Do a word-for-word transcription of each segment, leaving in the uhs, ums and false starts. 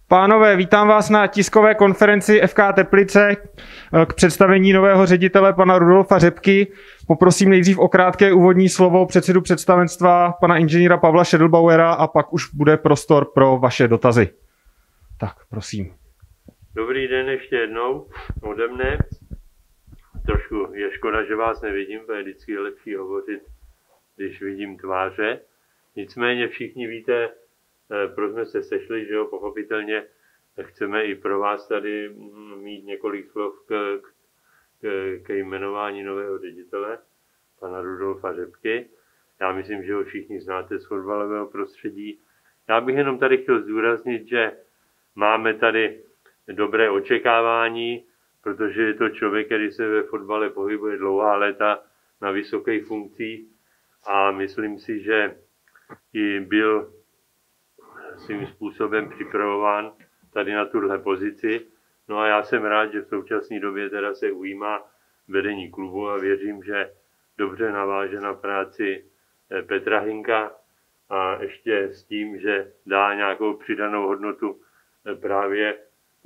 Pánové, vítám vás na tiskové konferenci F K Teplice k představení nového ředitele pana Rudolfa Řepky. Poprosím nejdřív o krátké úvodní slovo předsedu představenstva pana inženýra Pavla Šedelbauera a pak už bude prostor pro vaše dotazy. Tak, prosím. Dobrý den ještě jednou ode mne. Trošku je škoda, že vás nevidím, protože vždycky je lepší hovořit, když vidím tváře. Nicméně všichni víte, proč jsme se sešli, že jo, pochopitelně chceme i pro vás tady mít několik slov k, k, k jmenování nového ředitele, pana Rudolfa Řepky. Já myslím, že ho všichni znáte z fotbalového prostředí. Já bych jenom tady chtěl zdůraznit, že máme tady dobré očekávání, protože je to člověk, který se ve fotbale pohybuje dlouhá léta na vysokých funkcích a myslím si, že i byl svým způsobem připravován tady na tuhle pozici. No a já jsem rád, že v současné době teda se ujímá vedení klubu a věřím, že dobře naváže na práci Petra Hynka a ještě s tím, že dá nějakou přidanou hodnotu právě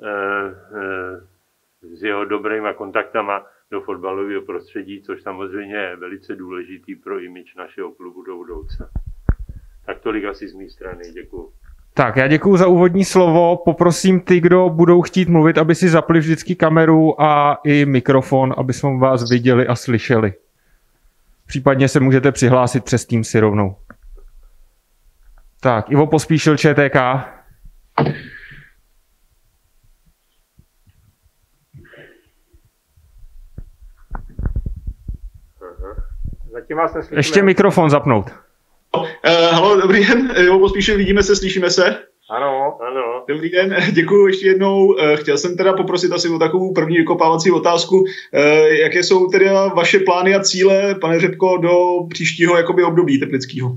s jeho dobrýma kontaktama do fotbalového prostředí, což samozřejmě je velice důležitý pro image našeho klubu do budoucna. Tak tolik asi z mé strany, děkuju. Tak, já děkuju za úvodní slovo. Poprosím ty, kdo budou chtít mluvit, aby si zapli vždycky kameru a i mikrofon, aby jsme vás viděli a slyšeli. Případně se můžete přihlásit přes Teamsy rovnou. Tak, Ivo Pospíšil, Č T K. Zatím vás neslyšíme. Ještě mikrofon zapnout. Uh, halo, dobrý den, Ivo Pospíšil, vidíme se, slyšíme se? Ano, ano. Dobrý den, děkuji ještě jednou. Uh, chtěl jsem teda poprosit asi o takovou první vykopávací otázku. Uh, jaké jsou teda vaše plány a cíle, pane Řepko, do příštího jakoby období teplického?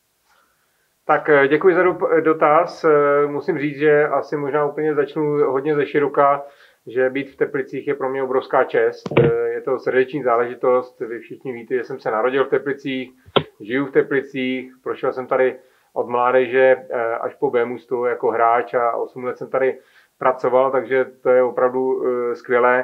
Tak děkuji za dotaz. Musím říct, že asi možná úplně začnu hodně ze široka, že být v Teplicích je pro mě obrovská čest. Je to srdeční záležitost. Vy všichni víte, že jsem se narodil v Teplicích, žiju v Teplicích, prošel jsem tady od mládeže až po bé mužstvo jako hráč a osm let jsem tady pracoval, takže to je opravdu skvělé.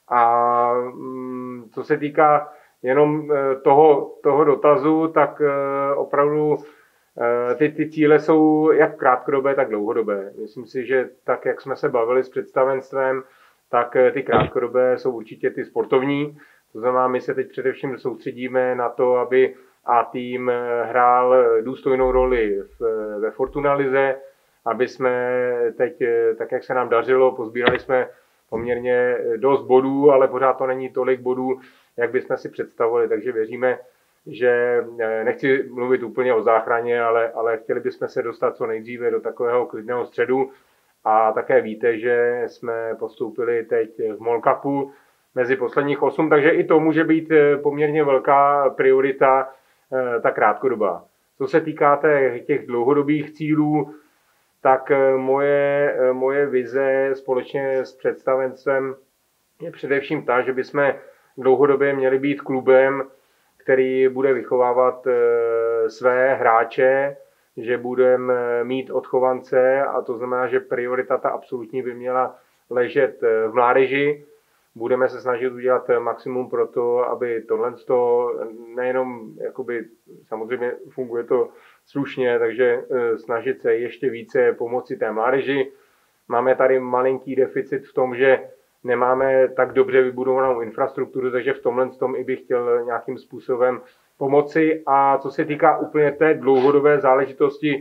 A co se týká jenom toho, toho dotazu, tak opravdu ty, ty cíle jsou jak krátkodobé, tak dlouhodobé. Myslím si, že tak, jak jsme se bavili s představenstvem, tak ty krátkodobé jsou určitě ty sportovní. To znamená, my se teď především soustředíme na to, aby A tým hrál důstojnou roli v, ve Fortuna lize, aby jsme teď, tak jak se nám dařilo, pozbírali jsme poměrně dost bodů, ale pořád to není tolik bodů, jak bychom si představovali. Takže věříme, že nechci mluvit úplně o záchraně, ale, ale chtěli bychom se dostat co nejdříve do takového klidného středu. A také víte, že jsme postoupili teď v MOL Cupu mezi posledních osm, takže i to může být poměrně velká priorita, ta krátkodobá. Co se týká těch dlouhodobých cílů, tak moje, moje vize společně s představenstvem je především ta, že bychom dlouhodobě měli být klubem, který bude vychovávat své hráče, že budeme mít odchovance a to znamená, že priorita ta absolutní by měla ležet v mládeži. Budeme se snažit udělat maximum pro to, aby tohle nejenom, jakoby, samozřejmě funguje to slušně, takže snažit se ještě více pomoci té mládeži. Máme tady malinký deficit v tom, že nemáme tak dobře vybudovanou infrastrukturu, takže v tomhle tom i bych chtěl nějakým způsobem pomoci. A co se týká úplně té dlouhodobé záležitosti,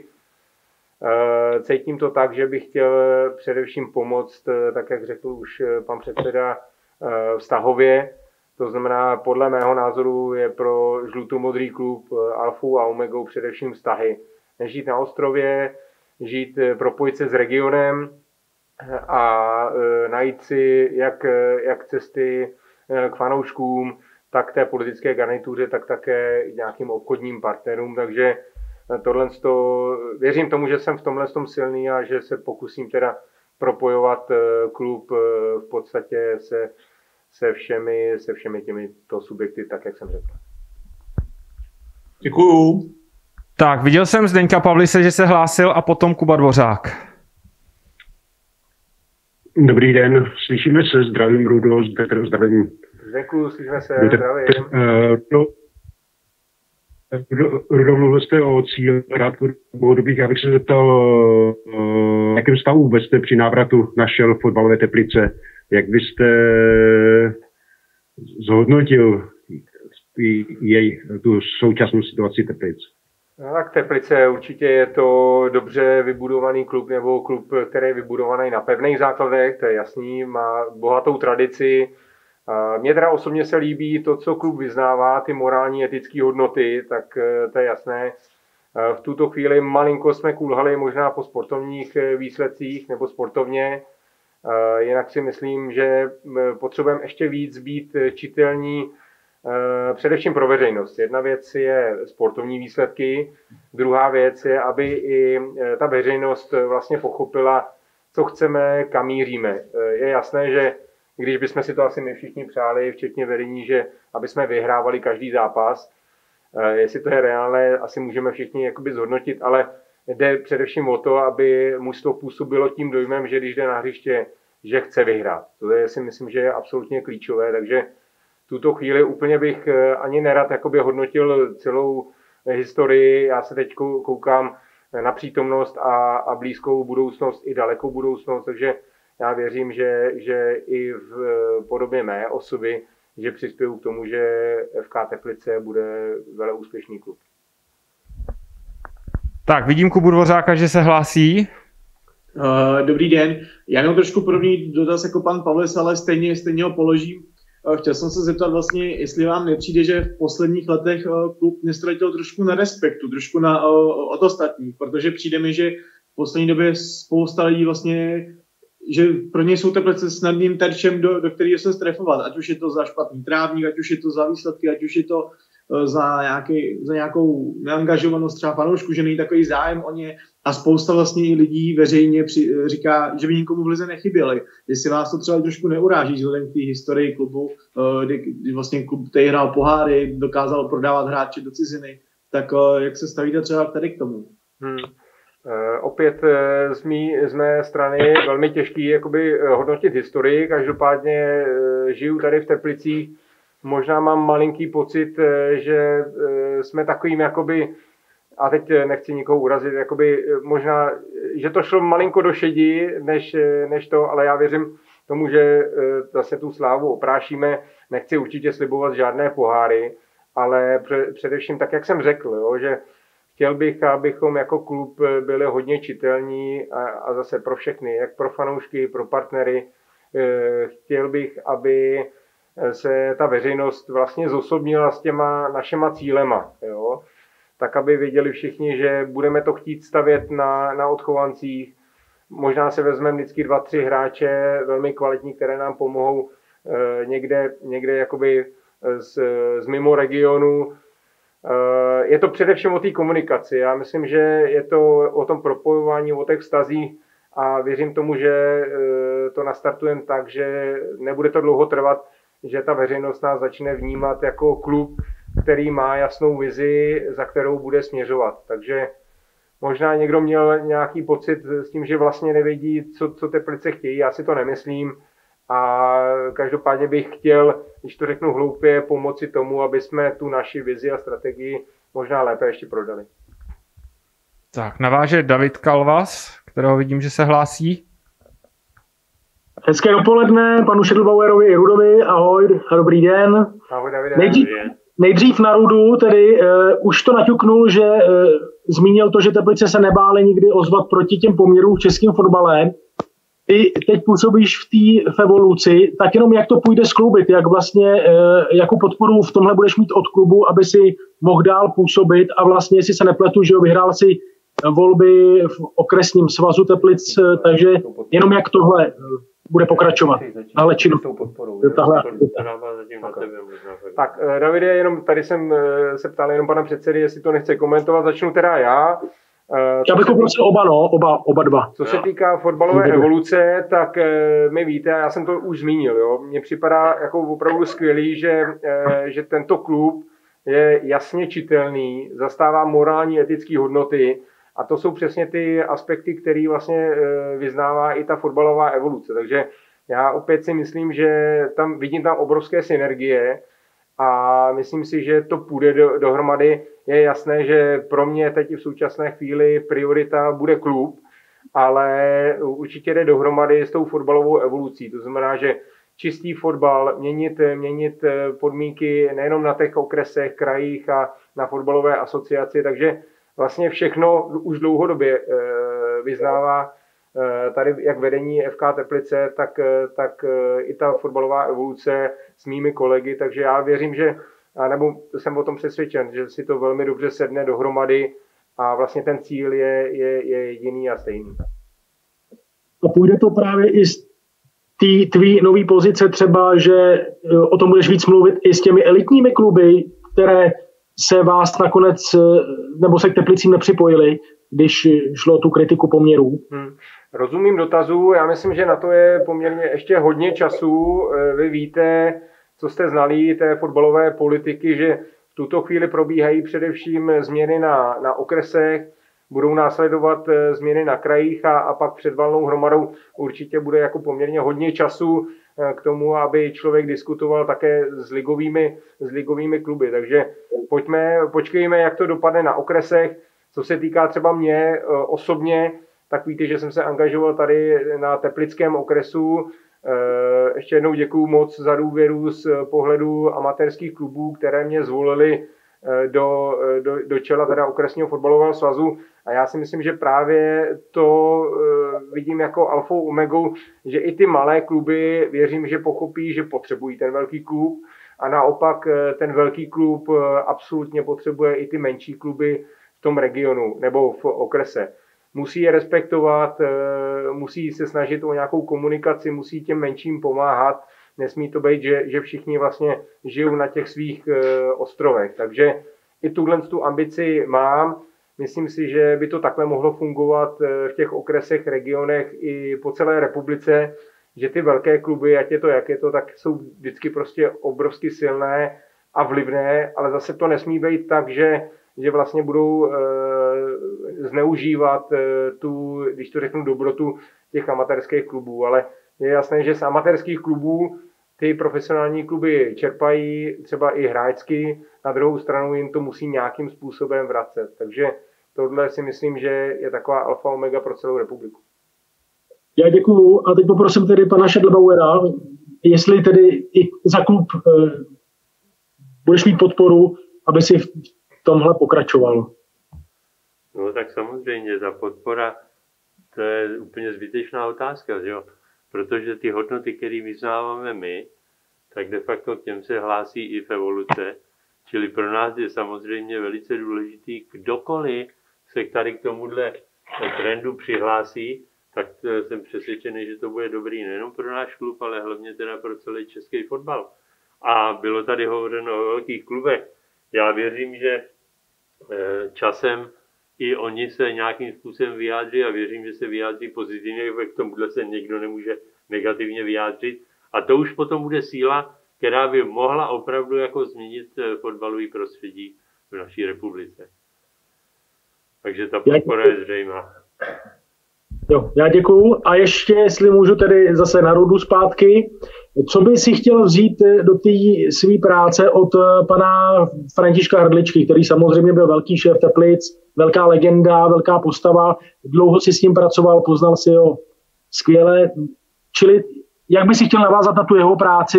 cítím to tak, že bych chtěl především pomoct, tak jak řekl už pan předseda, vztahově. To znamená, podle mého názoru je pro žlutomodrý klub alfou a omegou především vztahy. Nežít na ostrově, žít, propojit se s regionem a najít si jak, jak cesty k fanouškům, tak té politické garnituře, tak také nějakým obchodním partnerům. Takže tohle věřím tomu, že jsem v tomhle tom silný a že se pokusím teda propojovat klub v podstatě se, se, všemi, se všemi těmito subjekty, tak jak jsem řekl. Děkuju. Tak, viděl jsem Zdeňka Pavlise, že se hlásil a potom Kuba Dvořák. Dobrý den, slyšíme se, zdravím Rudo, zdravím. Zdeku, slyšíme se, Rudo, zdravím. Uh, Rudo, Rudo, mluvil jste o cíli krátkodobých, já bych se zeptal, uh, jakém stavu vůbec jste při návratu našel fotbalové Teplice, jak byste zhodnotil jej, tu současnou situaci Teplic? No, tak Teplice určitě je to dobře vybudovaný klub, nebo klub, který je vybudovaný na pevných základech, to je jasný, má bohatou tradici. Mně teda osobně se líbí to, co klub vyznává, ty morální, etické hodnoty, tak to je jasné. V tuto chvíli malinko jsme kulhali možná po sportovních výsledcích nebo sportovně, jinak si myslím, že potřebujeme ještě víc být čitelní, především pro veřejnost. Jedna věc je sportovní výsledky, druhá věc je, aby i ta veřejnost vlastně pochopila, co chceme, kam míříme. Je jasné, že když bychom si to asi my všichni přáli, včetně vedení, že aby jsme vyhrávali každý zápas, jestli to je reálné, asi můžeme všichni jakoby zhodnotit, ale jde především o to, aby mužstvo působilo tím dojmem, že když jde na hřiště, že chce vyhrát. To je, si myslím, že je absolutně klíčové, takže tuto chvíli úplně bych ani nerad jakoby hodnotil celou historii. Já se teď koukám na přítomnost a, a blízkou budoucnost i dalekou budoucnost, takže já věřím, že, že i v podobě mé osoby, že přispěju k tomu, že F K Teplice bude velmi úspěšný klub. Tak, vidím Kubu Dvořáka, že se hlásí. Uh, dobrý den. Já mám trošku podobný dotaz jako pan Pavles, ale stejně, stejně ho položím. Chtěl jsem se zeptat vlastně, jestli vám nepřijde, že v posledních letech klub nestratil trošku na respektu, trošku na, od ostatních, protože přijde mi, že v poslední době spousta lidí vlastně, že pro ně jsou Teplice snadným terčem, do, do kterého se strefovat, ať už je to za špatný trávník, ať už je to za výsledky, ať už je to za, nějaký, za nějakou neangažovanost třeba fanoušku, že není takový zájem o ně a spousta vlastně lidí veřejně při, říká, že by nikomu v lize nechyběli. Jestli vás to třeba trošku neuráží vzhledem k té historii klubu, kdy, kdy vlastně klub tady hrál poháry, dokázal prodávat hráče do ciziny, tak jak se stavíte třeba tady k tomu? Hmm. E, opět z, mý, z mé strany velmi těžký jakoby hodnotit historii, každopádně e, žiju tady v Teplicích. Možná mám malinký pocit, že jsme takovým jakoby, a teď nechci nikoho urazit, jakoby možná, že to šlo malinko do šedí, než, než to, ale já věřím tomu, že zase tu slávu oprášíme. Nechci určitě slibovat žádné poháry, ale především tak, jak jsem řekl, jo, že chtěl bych, abychom jako klub byli hodně čitelní a, a zase pro všechny, jak pro fanoušky, pro partnery. Chtěl bych, aby se ta veřejnost vlastně zosobnila s těma našima cílema, jo? Tak aby věděli všichni, že budeme to chtít stavět na, na odchovancích. Možná se vezmeme vždycky dva, tři hráče velmi kvalitní, které nám pomohou eh, někde, někde jakoby z, z mimo regionu. Eh, je to především o té komunikaci. Já myslím, že je to o tom propojování, o těch vztazích a věřím tomu, že eh, to nastartujeme tak, že nebude to dlouho trvat, že ta veřejnost nás začne vnímat jako klub, který má jasnou vizi, za kterou bude směřovat. Takže možná někdo měl nějaký pocit s tím, že vlastně nevědí, co, co Teplice chtějí. Já si to nemyslím. A každopádně bych chtěl, když to řeknu hloupě, pomoci tomu, aby jsme tu naši vizi a strategii možná lépe ještě prodali. Tak, naváže David Kalvas, kterého vidím, že se hlásí. Hezké dopoledne, panu Šedlbauerovi i Rudovi, ahoj, dobrý den. Ahoj, Davide. Nejdřív, nejdřív na Rudu, tedy uh, už to naťuknul, že uh, zmínil to, že Teplice se nebály nikdy ozvat proti těm poměrům v českém fotbale. Ty teď působíš v té v evoluci, tak jenom jak to půjde skloubit, jak vlastně, uh, jakou podporu v tomhle budeš mít od klubu, aby si mohl dál působit a vlastně, jestli se nepletu, že jo, vyhrál si volby v okresním svazu Teplic, takže jenom jak tohle bude pokračovat. Ale činu. Tak, Davide, jenom tady jsem se ptal jenom pana předsedy, jestli to nechce komentovat. Začnu teda já. Já bych poprosil oba, no, oba, oba dva. Co se týká fotbalové evoluce, tak my víte, já jsem to už zmínil, jo. Mně připadá jako opravdu skvělý, že, že tento klub je jasně čitelný, zastává morální, etické hodnoty A to jsou přesně ty aspekty, které vlastně vyznává i ta fotbalová evoluce. Takže já opět si myslím, že tam vidím tam obrovské synergie a myslím si, že to půjde do, dohromady. Je jasné, že pro mě teď v současné chvíli priorita bude klub, ale určitě jde dohromady s tou fotbalovou evolucí. To znamená, že čistý fotbal, měnit, měnit podmínky nejenom na těch okresech, krajích a na fotbalové asociaci, takže vlastně všechno už dlouhodobě vyznává tady jak vedení F K Teplice, tak, tak i ta fotbalová evoluce s mými kolegy, takže já věřím, že, nebo jsem o tom přesvědčen, že si to velmi dobře sedne dohromady a vlastně ten cíl je, je, je jediný a stejný. A půjde to právě i z té tvý nový pozice třeba, že o tom budeš víc mluvit i s těmi elitními kluby, které se vás nakonec, nebo se k Teplicím nepřipojili, když šlo tu kritiku poměrů? Hmm. Rozumím dotazu, já myslím, že na to je poměrně ještě hodně času. Vy víte, co jste znali té fotbalové politiky, že v tuto chvíli probíhají především změny na, na okresech, budou následovat změny na krajích a, a pak před valnou hromadou určitě bude jako poměrně hodně času k tomu, aby člověk diskutoval také s ligovými, s ligovými kluby. Takže pojďme, počkejme, jak to dopadne na okresech. Co se týká třeba mě osobně, tak víte, že jsem se angažoval tady na teplickém okresu. Ještě jednou děkuju moc za důvěru z pohledu amatérských klubů, které mě zvolili do, do, do čela teda okresního fotbalového svazu. A já si myslím, že právě to vidím jako alfou omegou, že i ty malé kluby věřím, že pochopí, že potřebují ten velký klub. A naopak ten velký klub absolutně potřebuje i ty menší kluby v tom regionu nebo v okrese. Musí je respektovat, musí se snažit o nějakou komunikaci, musí těm menším pomáhat. Nesmí to být, že, že všichni vlastně žijou na těch svých ostrovech. Takže i tuhle tu ambici mám. Myslím si, že by to takhle mohlo fungovat v těch okresech, regionech i po celé republice, že ty velké kluby, ať je to jak je to, tak jsou vždycky prostě obrovsky silné a vlivné, ale zase to nesmí být tak, že, že vlastně budou e, zneužívat e, tu, když to řeknu, dobrotu těch amatérských klubů. Ale je jasné, že z amatérských klubů ty profesionální kluby čerpají třeba i hráčsky, na druhou stranu jim to musí nějakým způsobem vracet. Takže tohle si myslím, že je taková alfa omega pro celou republiku. Já děkuju a teď poprosím tedy pana Schädl-Bauera, jestli tedy i za klub eh, budeš mít podporu, aby si v tomhle pokračoval. No tak samozřejmě, ta podpora, to je úplně zbytečná otázka, že jo? Protože ty hodnoty, které vyznáváme my, tak de facto k těm se hlásí i v evoluce. Čili pro nás je samozřejmě velice důležitý, kdokoliv se tady k tomuhle trendu přihlásí, tak jsem přesvědčený, že to bude dobrý nejenom pro náš klub, ale hlavně teda pro celý český fotbal. A bylo tady hovořeno o velkých klubech. Já věřím, že časem i oni se nějakým způsobem vyjádří a věřím, že se vyjádří pozitivně, k tomuhle se někdo nemůže negativně vyjádřit. A to už potom bude síla, která by mohla opravdu jako změnit fotbalový prostředí v naší republice. Takže ta podpora je zřejmá. Jo, já děkuju. A ještě, jestli můžu tedy zase na Rudu zpátky, co by si chtěl vzít do té své práce od pana Františka Hrdličky, který samozřejmě byl velký šéf Teplic, velká legenda, velká postava, dlouho si s ním pracoval, poznal si ho skvěle. Čili jak by si chtěl navázat na tu jeho práci?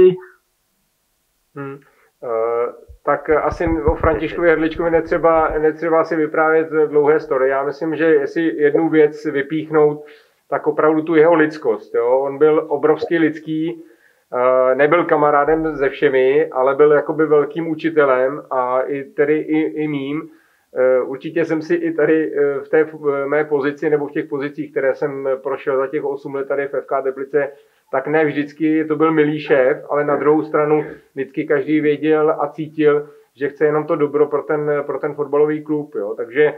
Hmm. Uh, tak asi o Františkovi Hrdličkovi netřeba, netřeba si vyprávět dlouhé story. Já myslím, že jestli jednu věc vypíchnout, tak opravdu tu jeho lidskost. Jo? On byl obrovský lidský, uh, nebyl kamarádem se všemi, ale byl jakoby velkým učitelem a i tedy i, i mým. Uh, určitě jsem si i tady uh, v té v mé pozici nebo v těch pozicích, které jsem prošel za těch osm let tady v F K Teplice, tak ne vždycky to byl milý šéf, ale na druhou stranu vždycky každý věděl a cítil, že chce jenom to dobro pro ten, pro ten fotbalový klub. Jo. Takže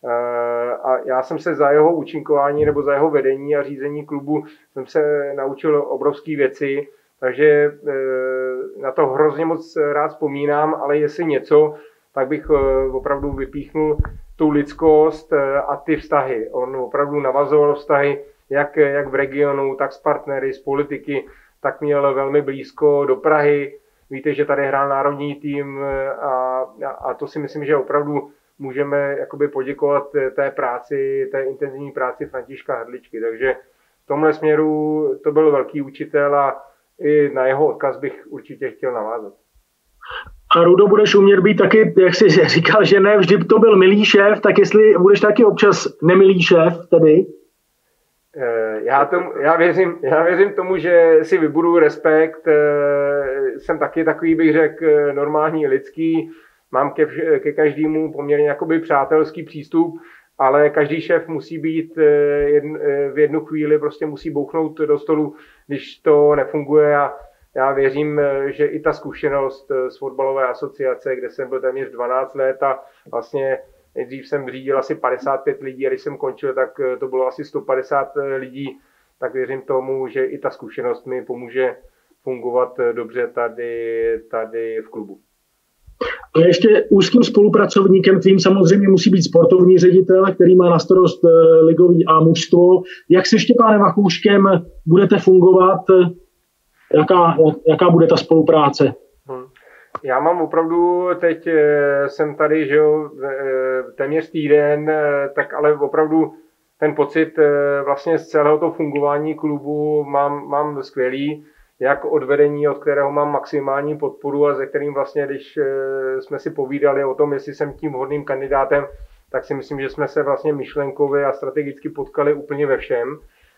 a já jsem se za jeho účinkování nebo za jeho vedení a řízení klubu jsem se naučil obrovské věci, takže na to hrozně moc rád vzpomínám, ale jestli něco, tak bych opravdu vypíchnul tu lidskost a ty vztahy. On opravdu navazoval vztahy jak, jak v regionu, tak s partnery, s politiky, tak měl velmi blízko do Prahy. Víte, že tady hrál národní tým a, a to si myslím, že opravdu můžeme jakoby poděkovat té práci, té intenzivní práci Františka Hrdličky. Takže v tomhle směru to byl velký učitel a i na jeho odkaz bych určitě chtěl navázat. A Rudo, budeš umět být taky, jak jsi říkal, že ne vždy to byl milý šéf, tak jestli budeš taky občas nemilý šéf tedy? Já, tomu, já, věřím, já věřím tomu, že si vybudu respekt. Jsem taky takový, bych řekl, normální, lidský. Mám ke, ke každému poměrně jakoby přátelský přístup, ale každý šéf musí být jedn, v jednu chvíli, prostě musí bouchnout do stolu, když to nefunguje. A já věřím, že i ta zkušenost z fotbalové asociace, kde jsem byl téměř dvanáct let a vlastně nejdřív jsem řídil asi padesát pět lidí a když jsem končil, tak to bylo asi sto padesát lidí, tak věřím tomu, že i ta zkušenost mi pomůže fungovat dobře tady, tady v klubu. A ještě úzkým spolupracovníkem tvým samozřejmě musí být sportovní ředitel, který má na starost ligový A mužstvo. Jak se Štěpánem Vachouškem budete fungovat? Jaká, jaká bude ta spolupráce? Hmm. Já mám opravdu, teď jsem tady, že jo, téměř týden, tak ale opravdu ten pocit vlastně z celého toho fungování klubu mám, mám skvělý, jak od vedení, od kterého mám maximální podporu a ze kterým vlastně, když jsme si povídali o tom, jestli jsem tím vhodným kandidátem, tak si myslím, že jsme se vlastně myšlenkově a strategicky potkali úplně ve všem.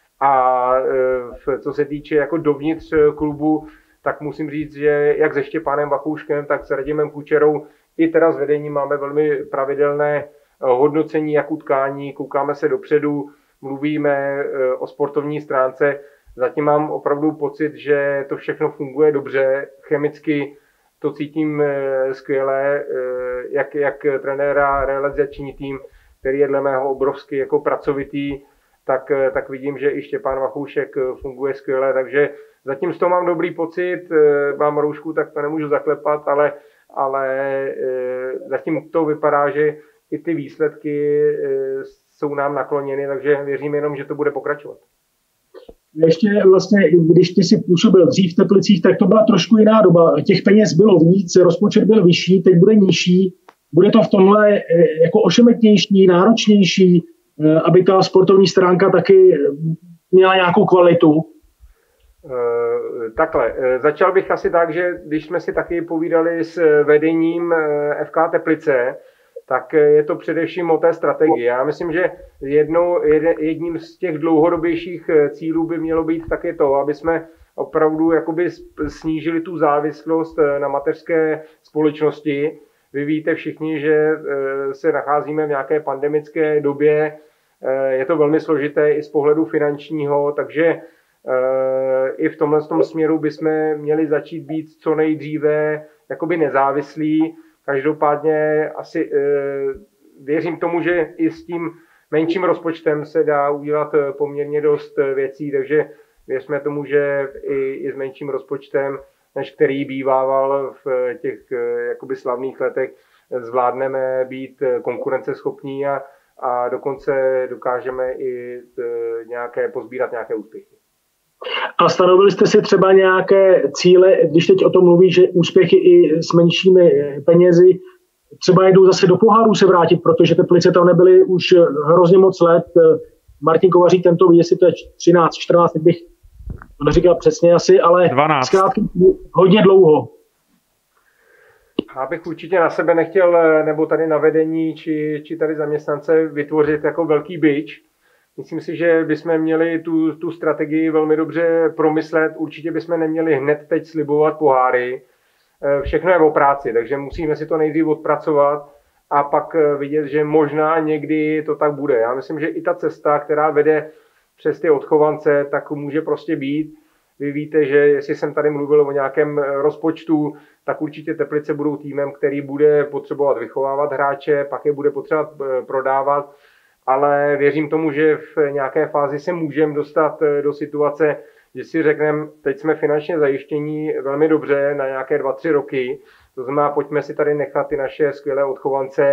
A co se týče jako dovnitř klubu, tak musím říct, že jak se Štěpánem Vachouškem, tak s Radimem Kučerou i teda s vedením máme velmi pravidelné hodnocení jak utkání, koukáme se dopředu, mluvíme o sportovní stránce. Zatím mám opravdu pocit, že to všechno funguje dobře, chemicky to cítím skvěle, jak, jak trenéra, realizační tým, který je dle mého obrovsky jako pracovitý, tak, tak vidím, že i Štěpán Vachoušek funguje skvěle, takže zatím z toho mám dobrý pocit, mám roušku, tak to nemůžu zaklepat, ale, ale zatím to vypadá, že i ty výsledky jsou nám nakloněny, takže věřím jenom, že to bude pokračovat. Ještě vlastně, když ty si působil dřív v Teplicích, tak to byla trošku jiná doba. Těch peněz bylo víc, rozpočet byl vyšší, teď bude nižší. Bude to v tomhle jako ošemetnější, náročnější, aby ta sportovní stránka taky měla nějakou kvalitu? Takhle, začal bych asi tak, že když jsme si taky povídali s vedením F K Teplice, tak je to především o té strategii. Já myslím, že jednou, jedním z těch dlouhodobějších cílů by mělo být taky to, aby jsme opravdu jakoby snížili tu závislost na mateřské společnosti. Vy víte všichni, že se nacházíme v nějaké pandemické době, je to velmi složité i z pohledu finančního, takže i v tomhle tom směru bychom měli začít být co nejdříve jakoby nezávislí. Každopádně asi věřím tomu, že i s tím menším rozpočtem se dá udělat poměrně dost věcí, takže věřme tomu, že i, i s menším rozpočtem, než který bývával v těch jakoby slavných letech, zvládneme být konkurenceschopní a, a dokonce dokážeme i nějaké pozbírat nějaké úspěchy. A stanovili jste si třeba nějaké cíle, když teď o tom mluví, že úspěchy i s menšími penězi třeba jdou zase do poháru se vrátit, protože Teplice tam nebyly už hrozně moc let. Martin Kovařík tento ví, jestli to je třináct, čtrnáct, teď bych to neříkal přesně asi, ale zkrátka hodně dlouho. Já bych určitě na sebe nechtěl, nebo tady na vedení, či, či tady zaměstnance vytvořit jako velký bič. Myslím si, že bychom měli tu, tu strategii velmi dobře promyslet. Určitě bychom neměli hned teď slibovat poháry. Všechno je o práci, takže musíme si to nejdřív odpracovat a pak vidět, že možná někdy to tak bude. Já myslím, že i ta cesta, která vede přes ty odchovance, tak může prostě být. Vy víte, že jestli jsem tady mluvil o nějakém rozpočtu, tak určitě Teplice budou týmem, který bude potřebovat vychovávat hráče, pak je bude potřebovat prodávat, ale věřím tomu, že v nějaké fázi se můžeme dostat do situace, že si řekneme, teď jsme finančně zajištění velmi dobře na nějaké dva, tři roky, to znamená, pojďme si tady nechat ty naše skvělé odchovance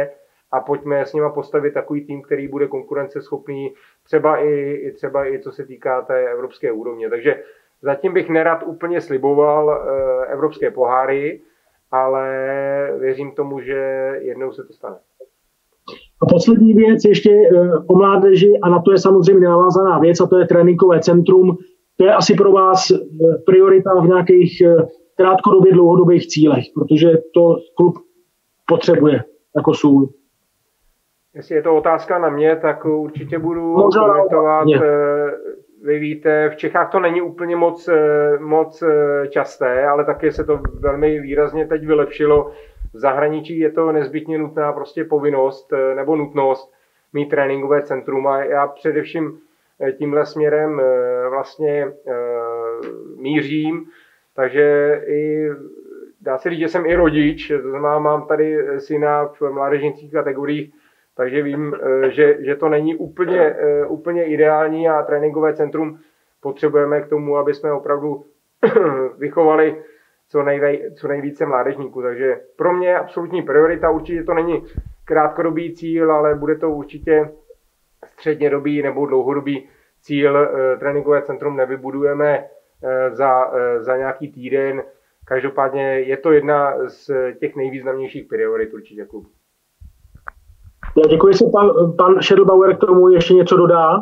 a pojďme s nima postavit takový tým, který bude konkurenceschopný, třeba i, i třeba i co se týká té evropské úrovně. Takže zatím bych nerad úplně sliboval e, evropské poháry, ale věřím tomu, že jednou se to stane. A poslední věc ještě o mládeži, a na to je samozřejmě navázaná věc, a to je tréninkové centrum. To je asi pro vás priorita v nějakých krátkodobě dlouhodobých cílech, protože to klub potřebuje jako sůl. Jestli je to otázka na mě, tak určitě budu Možná komentovat. Mě. Vy víte, v Čechách to není úplně moc, moc časté, ale taky se to velmi výrazně teď vylepšilo. V zahraničí je to nezbytně nutná prostě povinnost nebo nutnost mít tréninkové centrum a já především tímhle směrem vlastně mířím, takže i dá se říct, že jsem i rodič, to znamená, mám tady syna v mládežnických kategoriích, takže vím, že, že to není úplně, úplně ideální a tréninkové centrum potřebujeme k tomu, aby jsme opravdu vychovali co, nejvej, co nejvíce mládežníků. Takže pro mě absolutní priorita, určitě to není krátkodobý cíl, ale bude to určitě střednědobý nebo dlouhodobý cíl. Tréninkové centrum nevybudujeme za, za nějaký týden. Každopádně je to jedna z těch nejvýznamnějších priorit určitě klubu. Já děkuji, jestli pan, pan Schädelbauer k tomu ještě něco dodá.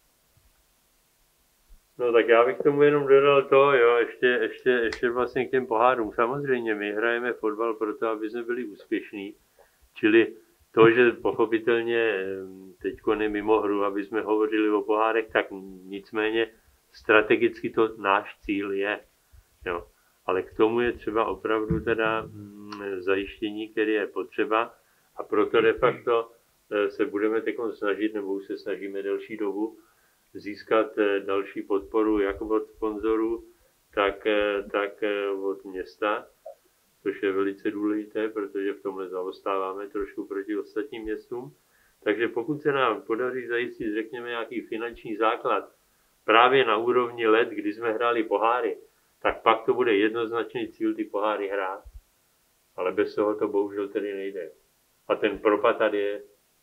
No tak já bych k tomu jenom dodal to, jo, ještě, ještě, ještě vlastně k těm pohárům. Samozřejmě my hrajeme fotbal proto, aby jsme byli úspěšní, čili to, že pochopitelně teďko ne mimo hru, aby jsme hovořili o pohárech, tak nicméně strategicky to náš cíl je, jo. Ale k tomu je třeba opravdu teda hm, zajištění, které je potřeba a proto de facto se budeme teď snažit, nebo už se snažíme delší dobu, získat další podporu jak od sponzorů, tak, tak od města, což je velice důležité, protože v tomhle zaostáváme trošku proti ostatním městům. Takže pokud se nám podaří zajistit, řekněme, nějaký finanční základ právě na úrovni let, kdy jsme hráli poháry, tak pak to bude jednoznačný cíl ty poháry hrát. Ale bez toho to bohužel tedy nejde. A ten propad tady je.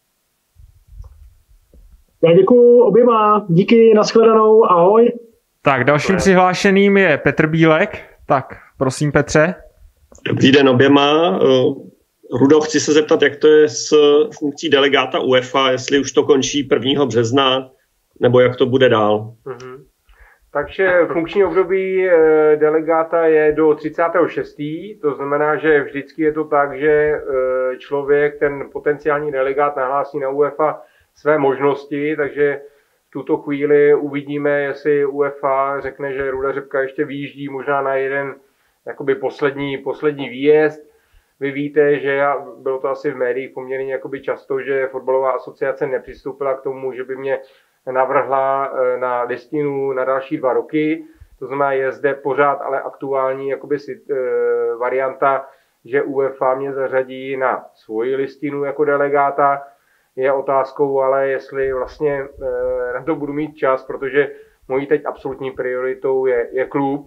Já děkuji oběma, díky, nashledanou, ahoj. Tak dalším přihlášeným je Petr Bílek, tak prosím Petře. Dobrý den oběma. Rudo, chci se zeptat, jak to je s funkcí delegáta UEFA, jestli už to končí prvního března, nebo jak to bude dál. Mm-hmm. Takže funkční období delegáta je do třicátého šestého To znamená, že vždycky je to tak, že člověk, ten potenciální delegát, nahlásí na UEFA své možnosti, takže v tuto chvíli uvidíme, jestli UEFA řekne, že Ruda Řepka ještě vyjíždí možná na jeden jakoby poslední, poslední výjezd. Vy víte, že bylo to asi v médiích poměrně jakoby často, že fotbalová asociace nepřistoupila k tomu, že by mě navrhla na listinu na další dva roky. To znamená, je zde pořád ale aktuální jakoby varianta, že UEFA mě zařadí na svoji listinu jako delegáta. Je otázkou, ale jestli vlastně na to budu mít čas, protože mojí teď absolutní prioritou je, je klub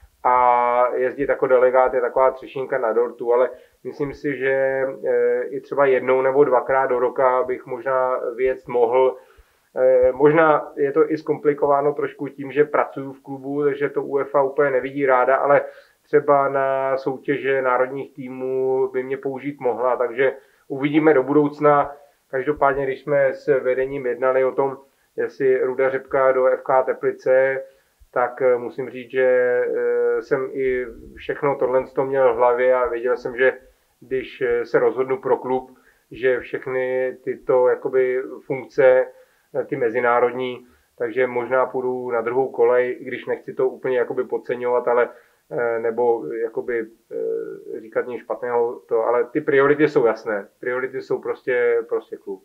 a jezdit jako delegát je taková třešinka na dortu, ale myslím si, že i třeba jednou nebo dvakrát do roka bych možná vyjet mohl. Možná je to i zkomplikováno trošku tím, že pracuji v klubu, takže to UEFA úplně nevidí ráda, ale třeba na soutěže národních týmů by mě použít mohla, takže uvidíme do budoucna. Každopádně, když jsme s vedením jednali o tom, jestli Ruda Řepka do F K Teplice, tak musím říct, že jsem i všechno tohle měl v hlavě a věděl jsem, že když se rozhodnu pro klub, že všechny tyto jakoby funkce, ty mezinárodní, takže možná půjdu na druhou kolej, když nechci to úplně jakoby podceňovat, ale nebo jakoby říkat něco špatného, to, ale ty priority jsou jasné. Priority jsou prostě, prostě klub.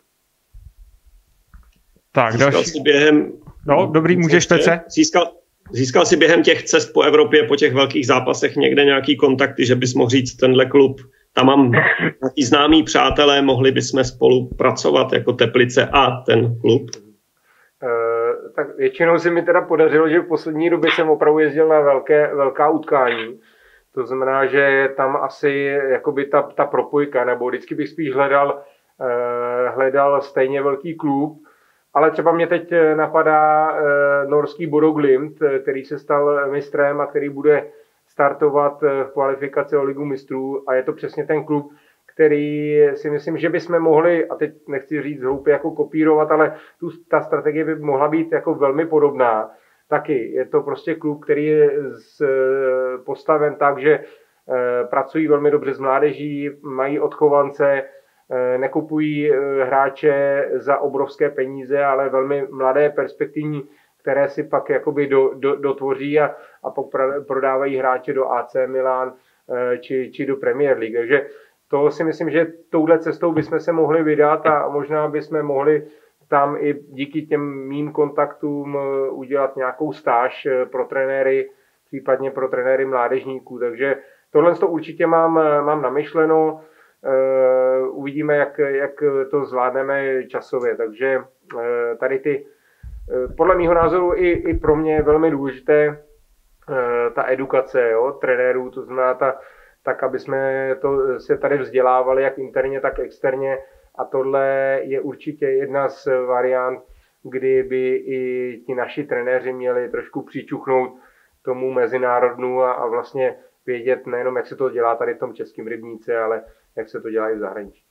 Tak, získal další. Si během, no, dobrý, můžeš, Petře. Získal, získal si během těch cest po Evropě, po těch velkých zápasech někde nějaký kontakty, že bys mohl říct, tenhle klub, tam mám nějaký známý přátelé, mohli bychom spolupracovat jako Teplice a ten klub? Uh, tak většinou se mi teda podařilo, že v poslední době jsem opravdu jezdil na velké, velká utkání. To znamená, že tam asi jakoby ta, ta propojka, nebo vždycky bych spíš hledal hledal stejně velký klub, ale třeba mě teď napadá norský Bodo Glimt, který se stal mistrem a který bude startovat v kvalifikaci o Ligu mistrů a je to přesně ten klub, který si myslím, že bychom mohli, a teď nechci říct hloupě jako kopírovat, ale tu, ta strategie by mohla být jako velmi podobná. Taky je to prostě klub, který je z, postaven tak, že e, pracují velmi dobře s mládeží, mají odchovance, e, nekupují e, hráče za obrovské peníze, ale velmi mladé, perspektivní, které si pak jakoby do, do, dotvoří a, a pak prodávají hráče do A C Milan e, či, či do Premier League. Takže to si myslím, že touhle cestou bychom se mohli vydat a možná bychom mohli tam i díky těm mým kontaktům udělat nějakou stáž pro trenéry, případně pro trenéry mládežníků. Takže tohle to určitě mám, mám namyšleno. Uvidíme, jak, jak to zvládneme časově. Takže tady ty, podle mého názoru i, i pro mě je velmi důležité ta edukace, jo, trenérů, to znamená ta, tak, aby jsme to se tady vzdělávali jak interně, tak externě. A tohle je určitě jedna z variant, kdy by i ti naši trenéři měli trošku přičuchnout tomu mezinárodnu a, a vlastně vědět nejenom, jak se to dělá tady v tom českém rybníce, ale jak se to dělá i v zahraničí.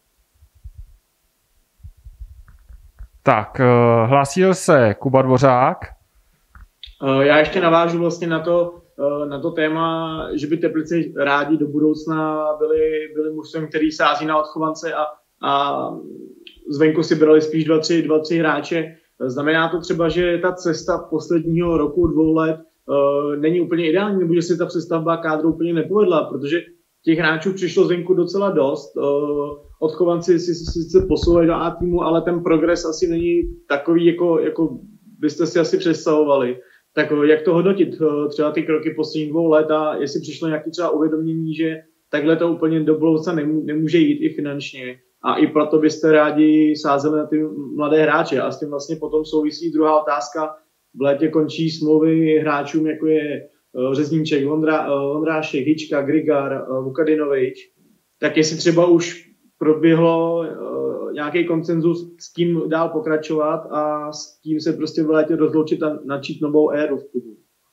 Tak, hlásil se Kuba Dvořák. Já ještě navážu vlastně na to, na to téma, že by Teplice rádi do budoucna byli, byli mužstvem, který sází na odchovance a, a zvenku si brali spíš dva, tři, dva, tři hráče. Znamená to třeba, že ta cesta posledního roku, dvou let uh, není úplně ideální, nebo že se ta přestavba kádru úplně nepovedla, protože těch hráčů přišlo zvenku docela dost. Uh, odchovanci si sice posouvali do A týmu, ale ten progres asi není takový, jako, jako byste si asi představovali. Tak jak to hodnotit, třeba ty kroky posledních dvou let a jestli přišlo nějaké třeba uvědomění, že takhle to úplně do budoucna nemůže jít i finančně a i proto byste rádi sázeli na ty mladé hráče. A s tím vlastně potom souvisí druhá otázka. V létě končí smlouvy hráčům, jako je Řezníček, Vondra, Vondrášek, Hička, Grigar, Vukadinovič. Tak jestli třeba už proběhlo nějaký konsenzus, s kým dál pokračovat a s kým se prostě v létě rozloučit a načít novou éru v klubu.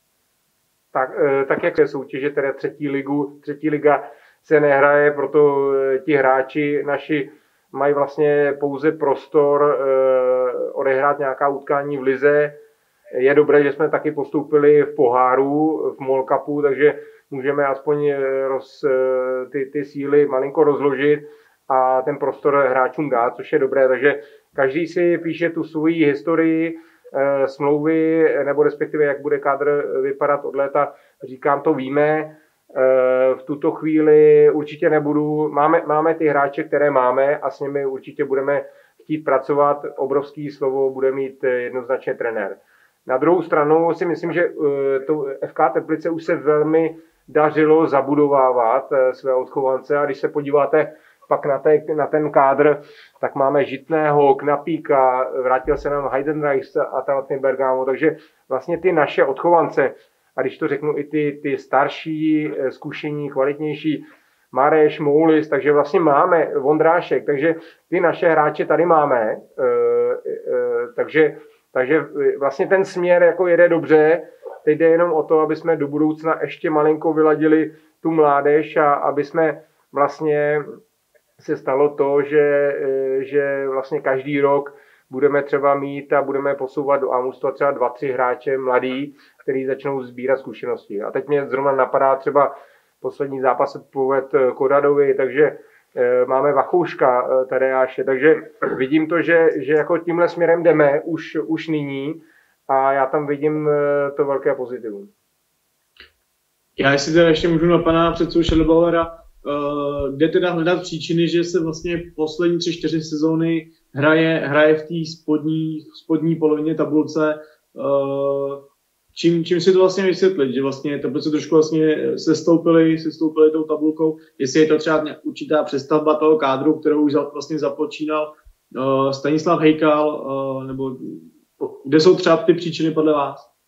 Tak, tak jak je soutěže, teda třetí ligu, třetí liga se nehraje, proto ti hráči naši mají vlastně pouze prostor odehrát nějaká utkání v lize. Je dobré, že jsme taky postoupili v poháru, v Mall Cupu, takže můžeme aspoň roz, ty, ty síly malinko rozložit a ten prostor hráčům dát, což je dobré. Takže každý si píše tu svoji historii, e, smlouvy, nebo respektive jak bude kádr vypadat od léta. Říkám, to víme. E, v tuto chvíli určitě nebudu. Máme, máme ty hráče, které máme a s nimi určitě budeme chtít pracovat. Obrovský slovo bude mít jednoznačně trenér. Na druhou stranu si myslím, že to F K Teplice už se velmi dařilo zabudovávat své odchovance a když se podíváte pak na, te, na ten kádr, tak máme Žitného, Knapíka, vrátil se nám Heidenreich a Talatny Bergamo, takže vlastně ty naše odchovance, a když to řeknu i ty, ty starší, zkušení, kvalitnější, Mareš, Moulis, takže vlastně máme Vondrášek, takže ty naše hráče tady máme, e, e, takže, takže vlastně ten směr jako jede dobře, teď jde jenom o to, aby jsme do budoucna ještě malinko vyladili tu mládež a aby jsme vlastně se stalo to, že, že vlastně každý rok budeme třeba mít a budeme posouvat do Amustva třeba dva, tři hráče mladý, který začnou sbírat zkušenosti. A teď mě zrovna napadá třeba poslední zápas poved Kodadovi, takže máme Vachouška Tadeáše, takže vidím to, že, že jako tímhle směrem jdeme už, už nyní a já tam vidím to velké pozitivum. Já jestli teda ještě můžu na pana předsedu Schellbauera, Uh, kde teda hledat příčiny, že se vlastně poslední tři, čtyři sezóny hraje, hraje v té spodní, spodní polovině tabulce. Uh, čím, čím si to vlastně vysvětlit, že vlastně Teplice trošku vlastně sestoupili, sestoupili tou tabulkou, jestli je to třeba určitá přestavba toho kádru, kterou už vlastně započínal uh, Stanislav Hejkal, uh, nebo kde jsou třeba ty příčiny podle vás?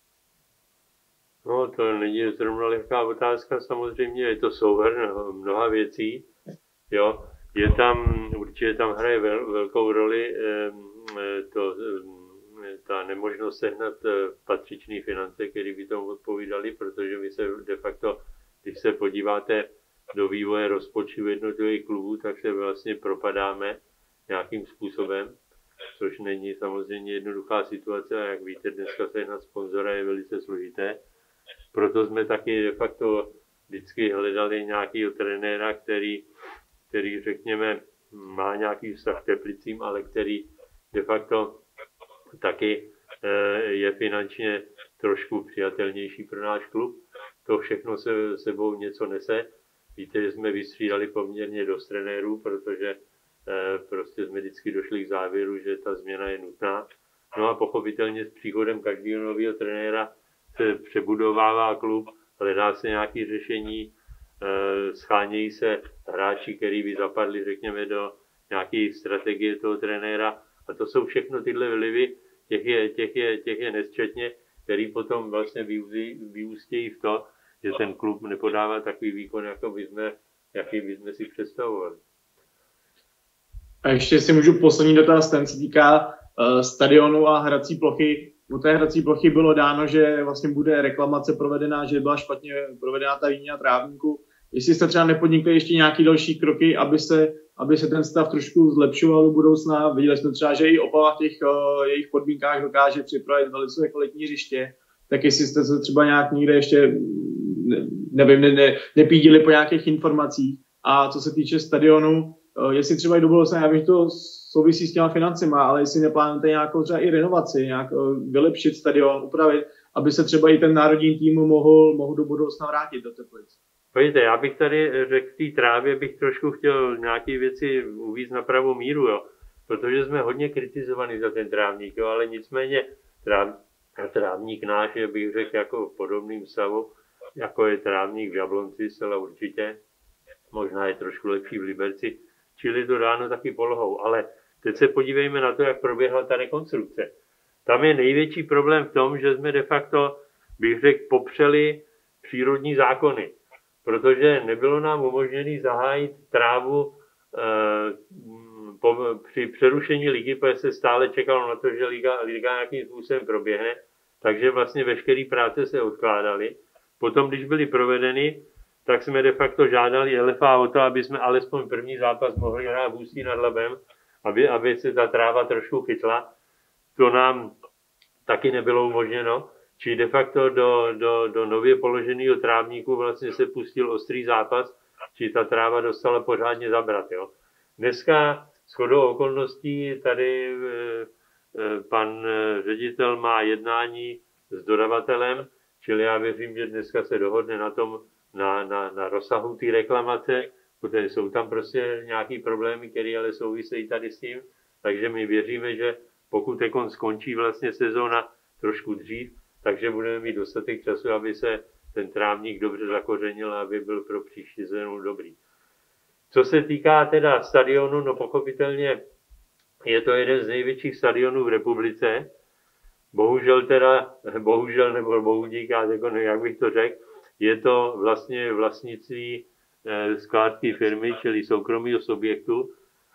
No, to není zrovna lehká otázka, samozřejmě je to souhrn mnoha věcí, jo. Je tam, určitě tam hraje vel, velkou roli to, ta nemožnost sehnat patřičné finance, které by tomu odpovídaly, protože my se de facto, když se podíváte do vývoje rozpočtu jednotlivých klubů, tak se vlastně propadáme nějakým způsobem, což není samozřejmě jednoduchá situace a jak víte, dneska sehnat sponzora je velice složité. Proto jsme taky de facto vždycky hledali nějakého trenéra, který, který řekněme, má nějaký vztah k Teplicím, ale který de facto taky je finančně trošku přijatelnější pro náš klub. To všechno se sebou něco nese. Víte, že jsme vystřídali poměrně dost trenérů, protože prostě jsme vždycky došli k závěru, že ta změna je nutná. No a pochopitelně s příchodem každého nového trenéra se přebudovává klub, hledá se nějaké řešení, schánějí se hráči, který by zapadli, řekněme, do nějaké strategie toho trenéra. A to jsou všechno tyhle vlivy, těch je, těch je, těch je nesčetně, který potom vlastně vyústějí v to, že ten klub nepodává takový výkon, jako by jsme, jaký bychom si představovali. A ještě si můžu poslední dotaz, ten se týká uh, stadionu a hrací plochy. U té hrací plochy bylo dáno, že vlastně bude reklamace provedená, že byla špatně provedená ta výměna trávníku. Jestli jste třeba nepodnikli ještě nějaké další kroky, aby se, aby se ten stav trošku zlepšoval do budoucna. Viděli jsme třeba, že i Opava v těch uh, jejich podmínkách dokáže připravit velice kvalitní hřiště. Tak jestli jste se třeba nějak někde ještě, ne, nevím, ne, ne, nepídili po nějakých informacích. A co se týče stadionu, jestli třeba i do budoucna, já vím, že to souvisí s těma financima, ale jestli neplánujete nějakou třeba i renovaci, nějak vylepšit stadion, upravit, aby se třeba i ten národní tým mohl, mohl do budoucna vrátit do Teplic. Pojďte, já bych tady řekl v té trávě, bych trošku chtěl nějaké věci uvíct na pravou míru, jo, protože jsme hodně kritizovaní za ten trávník, jo, ale nicméně tráv, trávník náš je, bych řekl, jako v podobným stavu, jako je trávník v Jablonci, zcela určitě, možná je trošku lepší v Liberci, čili to dáno taky polohou, ale teď se podívejme na to, jak proběhla ta rekonstrukce. Tam je největší problém v tom, že jsme de facto, bych řekl, popřeli přírodní zákony, protože nebylo nám umožněné zahájit trávu eh, po, při přerušení ligy, protože se stále čekalo na to, že liga, liga nějakým způsobem proběhne, takže vlastně veškeré práce se odkládaly. Potom, když byly provedeny, tak jsme de facto žádali L F A o to, aby jsme alespoň první zápas mohli hrát v Ústí nad Labem, aby, aby se ta tráva trošku chytla. To nám taky nebylo umožněno, či de facto do, do, do nově položeného trávníku vlastně se pustil ostrý zápas, či ta tráva dostala pořádně zabrat. Jo. Dneska shodou okolností tady e, e, pan ředitel má jednání s dodavatelem, čili já věřím, že dneska se dohodne na tom, Na, na, na rozsahu té reklamace, protože jsou tam prostě nějaký problémy, které ale souvisejí tady s tím, takže my věříme, že pokud ekon skončí vlastně sezóna trošku dřív, takže budeme mít dostatek času, aby se ten trávník dobře zakořenil a aby byl pro příští sezónu dobrý. Co se týká teda stadionu, no pochopitelně je to jeden z největších stadionů v republice, bohužel teda, bohužel nebo bohudík, jak bych to řekl, je to vlastně vlastnictví skládské firmy, čili soukromého subjektu.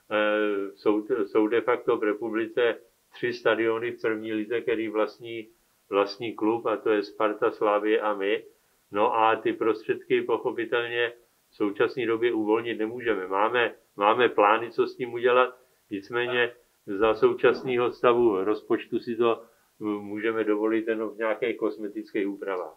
Jsou, jsou de facto v republice tři stadiony v první lize, který vlastní, vlastní klub, a to je Sparta, Slavie a my. No a ty prostředky pochopitelně v současné době uvolnit nemůžeme. Máme, máme plány, co s tím udělat, nicméně za současného stavu rozpočtu si to můžeme dovolit jenom v nějaké kosmetické úpravách.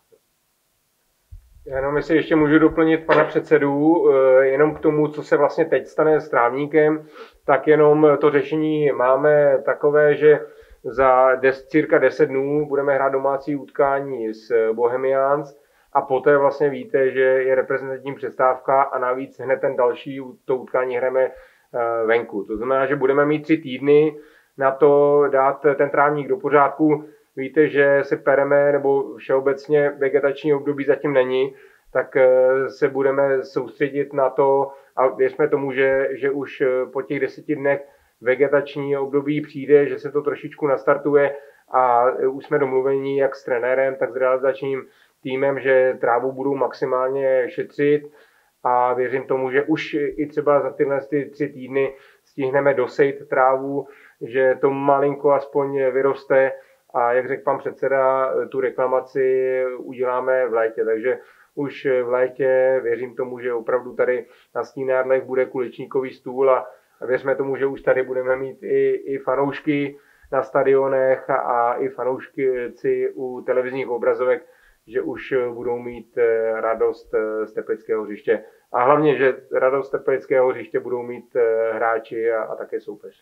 Jenom jestli ještě můžu doplnit pana předsedu, jenom k tomu, co se vlastně teď stane s trávníkem, tak jenom to řešení máme takové, že za des, cirka deset dnů budeme hrát domácí utkání s Bohemians a poté vlastně víte, že je reprezentativní přestávka a navíc hned ten další to utkání hrajeme venku. To znamená, že budeme mít tři týdny na to dát ten trávník do pořádku. Víte, že se pereme, nebo všeobecně vegetační období zatím není, tak se budeme soustředit na to a věřme tomu, že, že už po těch deseti dnech vegetační období přijde, že se to trošičku nastartuje a už jsme domluveni jak s trenérem, tak s realizačním týmem, že trávu budou maximálně šetřit a věřím tomu, že už i třeba za tyhle ty tři týdny stihneme dosejt trávu, že to malinko aspoň vyroste a jak řekl pan předseda, tu reklamaci uděláme v létě, takže už v létě věřím tomu, že opravdu tady na Stínádlech bude kulečníkový stůl a věřme tomu, že už tady budeme mít i, i fanoušky na stadionech a i fanoušci u televizních obrazovek, že už budou mít radost z Teplického hřiště. A hlavně, že radost z Teplického hřiště budou mít hráči a, a také soupeř.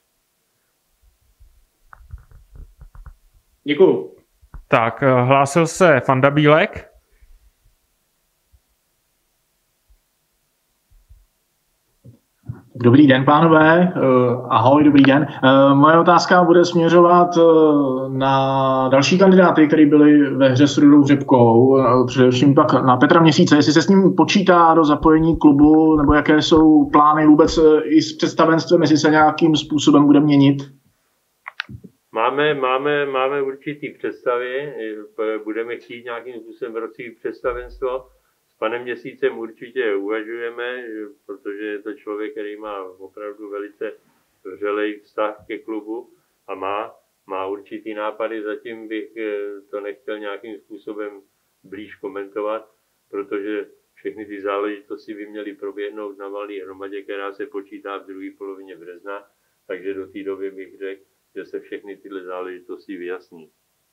Děkuju. Tak, hlásil se Fanda Bílek. Dobrý den, pánové. Ahoj, dobrý den. Moje otázka bude směřovat na další kandidáty, kteří byli ve hře s Rudou Řepkou, především pak na Petra Měsíce. Jestli se s ním počítá do zapojení klubu, nebo jaké jsou plány vůbec i s představenstvem, jestli se nějakým způsobem bude měnit? Máme, máme, máme určitý představy, budeme chtít nějakým způsobem rozšířit představenstvo. S panem Měsícem určitě uvažujeme, protože je to člověk, který má opravdu velice vřelej vztah ke klubu a má, má určitý nápady. Zatím bych to nechtěl nějakým způsobem blíž komentovat, protože všechny ty záležitosti by měly proběhnout na valné hromadě, která se počítá v druhé polovině března, takže do té doby bych řekl, že se všechny tyhle záležitosti vyjasní.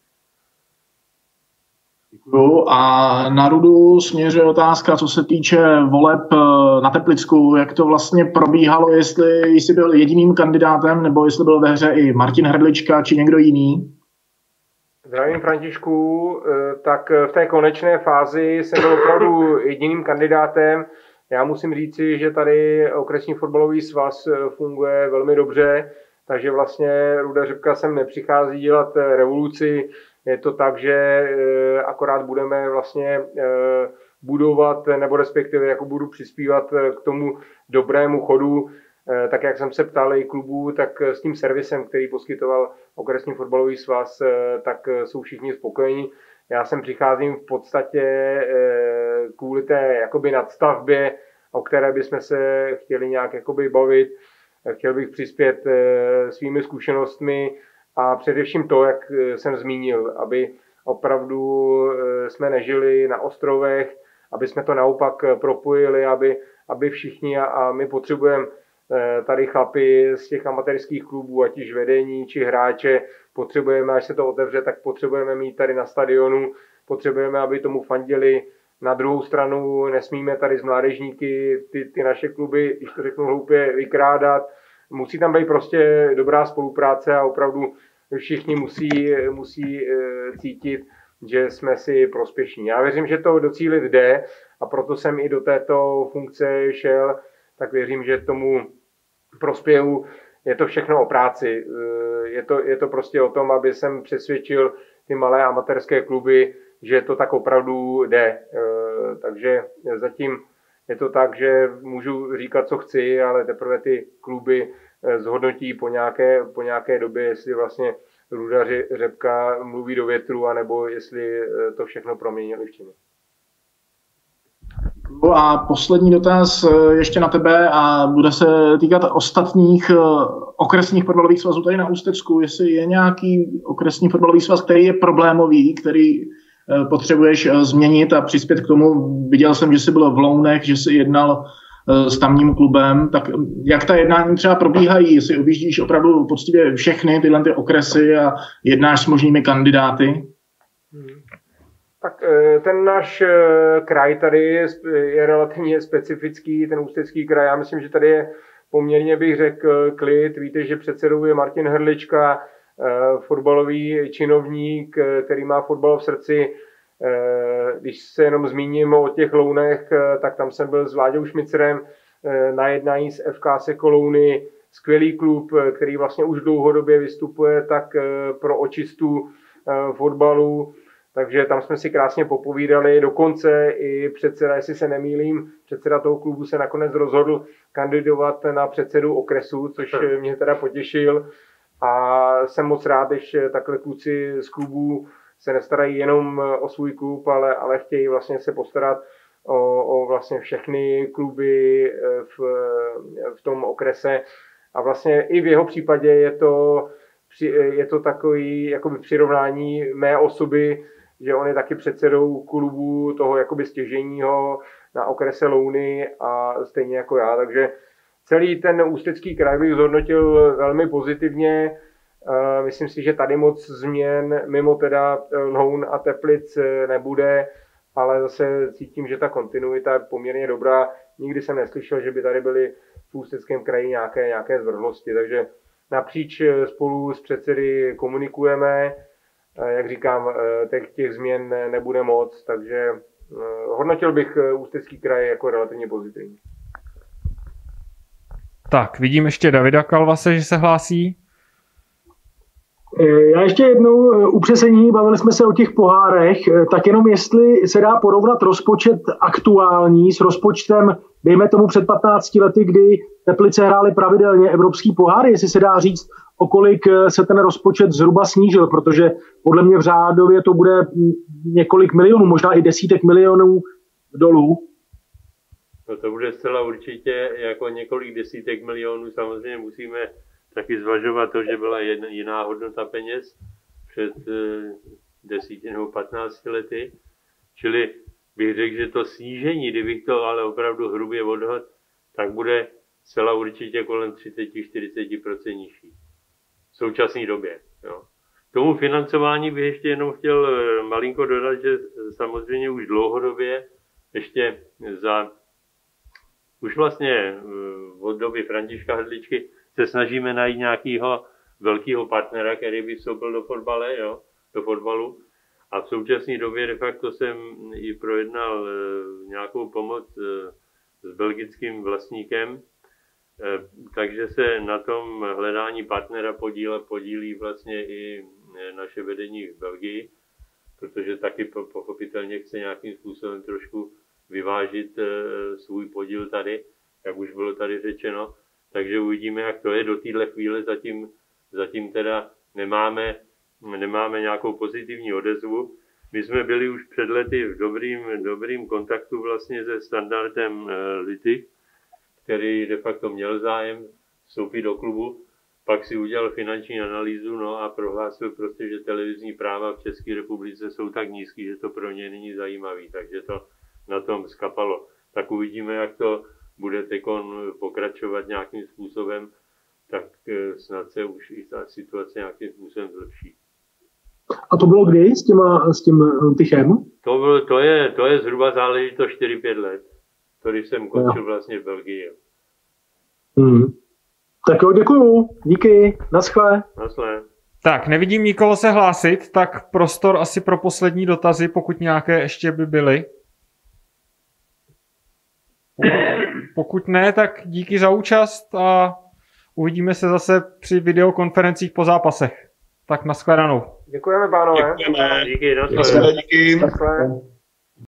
Děkuju. A na Rudu směřuje otázka, co se týče voleb na Teplicku, jak to vlastně probíhalo, jestli jsi byl jediným kandidátem, nebo jestli byl ve hře i Martin Hrdlička, či někdo jiný? Zdravím, Františku. Tak v té konečné fázi jsem byl opravdu jediným kandidátem. Já musím říci, že tady okresní fotbalový svaz funguje velmi dobře, takže vlastně Ruda Řepka sem nepřichází dělat revoluci. Je to tak, že akorát budeme vlastně budovat, nebo respektive jako budu přispívat k tomu dobrému chodu, tak jak jsem se ptal i klubu, tak s tím servisem, který poskytoval okresní fotbalový svaz, tak jsou všichni spokojení. Já sem přicházím v podstatě kvůli té jakoby nadstavbě, o které bychom se chtěli nějak jakoby bavit. Chtěl bych přispět svými zkušenostmi a především to, jak jsem zmínil, aby opravdu jsme nežili na ostrovech, aby jsme to naopak propojili, aby, aby všichni a, a my potřebujeme tady chlapy z těch amatérských klubů, ať již vedení či hráče, potřebujeme, až se to otevře, tak potřebujeme mít tady na stadionu, potřebujeme, aby tomu fandili. Na druhou stranu nesmíme tady z mládežníky ty, ty naše kluby, když to řeknu hloupě, vykrádat. Musí tam být prostě dobrá spolupráce a opravdu všichni musí, musí cítit, že jsme si prospěšní. Já věřím, že to docílit jde a proto jsem i do této funkce šel, tak věřím, že tomu prospěju. Je to všechno o práci. Je to, je to prostě o tom, aby jsem přesvědčil ty malé amatérské kluby, že to tak opravdu jde. Takže zatím je to tak, že můžu říkat, co chci, ale teprve ty kluby zhodnotí po nějaké, po nějaké době, jestli vlastně Ruda Řepka mluví do větru, anebo jestli to všechno proměnili v činy. A poslední dotaz ještě na tebe a bude se týkat ostatních okresních fotbalových svazů tady na Ústecku. Jestli je nějaký okresní fotbalový svaz, který je problémový, který potřebuješ změnit a přispět k tomu. Viděl jsem, že jsi byl v Lounech, že jsi jednal s tamním klubem. Tak jak ta jednání třeba probíhají? Jestli objíždíš opravdu poctivě všechny tyhle ty okresy a jednáš s možnými kandidáty? Hmm. Tak ten náš kraj tady je, je relativně specifický, ten Ústecký kraj. Já myslím, že tady je poměrně, bych řekl, klid. Víte, že předsedou je Martin Hrdlička, fotbalový činovník, který má fotbal v srdci. Když se jenom zmíním o těch Lounech, tak tam jsem byl s Vláďou Šmicerem na jednání s F K Sokolouny. Skvělý klub, který vlastně už dlouhodobě vystupuje tak pro očistu fotbalu. Takže tam jsme si krásně popovídali. Dokonce i předseda, jestli se nemýlím, předseda toho klubu se nakonec rozhodl kandidovat na předsedu okresu, což mě teda potěšil. A jsem moc rád, když takhle kluci z klubů se nestarají jenom o svůj klub, ale, ale chtějí vlastně se postarat o, o vlastně všechny kluby v, v tom okrese. A vlastně i v jeho případě je to, je to takový jakoby přirovnání mé osoby, že on je taky předsedou klubu toho jakoby stěžejního na okrese Louny a stejně jako já, takže celý ten Ústecký kraj bych zhodnotil velmi pozitivně. Myslím si, že tady moc změn mimo teda Loun a Teplic nebude, ale zase cítím, že ta kontinuita je poměrně dobrá. Nikdy jsem neslyšel, že by tady byly v Ústeckém kraji nějaké, nějaké zvrdlosti, takže napříč spolu s předsedy komunikujeme. Jak říkám, těch, těch změn nebude moc, takže hodnotil bych Ústecký kraj jako relativně pozitivní. Tak, vidím ještě Davida Kalvase, že se hlásí. Já ještě jednou upřesnění, bavili jsme se o těch pohárech, tak jenom jestli se dá porovnat rozpočet aktuální s rozpočtem, dejme tomu před patnácti lety, kdy Teplice hrály pravidelně evropský pohár, jestli se dá říct, o kolik se ten rozpočet zhruba snížil, protože podle mě v řádově to bude několik milionů, možná i desítek milionů dolů. No to bude zcela určitě jako několik desítek milionů, samozřejmě musíme taky zvažovat to, že byla jedna, jiná hodnota peněz před eh, desíti nebo patnácti lety. Čili bych řekl, že to snížení, kdybych to ale opravdu hrubě odhad, tak bude zcela určitě kolem třicet až čtyřicet procent nižší. V současné době. Jo. K tomu financování bych ještě jenom chtěl malinko dodat, že samozřejmě už dlouhodobě, ještě za, už vlastně od doby Františka Hrdličky, se snažíme najít nějakého velkého partnera, který by vstoupil do fotbale, jo, do fotbalu. A v současné době de facto jsem i projednal nějakou pomoc s belgickým vlastníkem, takže se na tom hledání partnera podíle, podílí vlastně i naše vedení v Belgii, protože taky pochopitelně chce nějakým způsobem trošku vyvážit svůj podíl tady, jak už bylo tady řečeno. Takže uvidíme, jak to je. Do téhle chvíle zatím, zatím teda nemáme, nemáme nějakou pozitivní odezvu. My jsme byli už před lety v dobrým, dobrým kontaktu vlastně se Standardem Lity, který de facto měl zájem vstoupit do klubu, pak si udělal finanční analýzu, no a prohlásil prostě, že televizní práva v České republice jsou tak nízký, že to pro ně není zajímavý, takže to na tom skapalo. Tak uvidíme, jak to bude tekon pokračovat nějakým způsobem, tak snad se už i ta situace nějakým způsobem zlepší. A to bylo kdy s, těma, s tím Tychem? To, bylo, to, je, to je zhruba záležitost čtyři pět let, to když jsem končil vlastně v Belgii. Hmm. Tak jo, děkuju. Díky. Naschle. Naschle. Tak, nevidím nikoho se hlásit, tak prostor asi pro poslední dotazy, pokud nějaké ještě by byly. Pokud ne, tak díky za účast a uvidíme se zase při videokonferencích po zápasech. Tak nashledanou. Děkujeme, pánové. Děkujeme. Díky, naschle. Díky. Naschle.